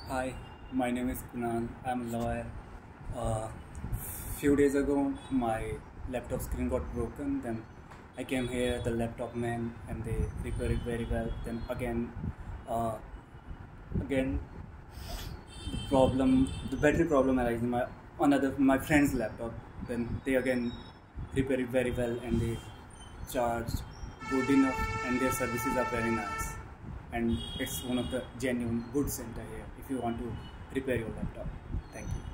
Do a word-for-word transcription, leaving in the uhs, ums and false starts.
Hi, my name is Kunal. I'm a lawyer. Uh, few days ago, my laptop screen got broken. Then I came here, the laptop man, and they repaired it very well. Then again, uh, again, the problem, the battery problem arises in my another my friend's laptop. Then they again repair it very well, and they charge good enough, and their services are very nice. And it's one of the genuine good center here if you want to repair your laptop. Thank you.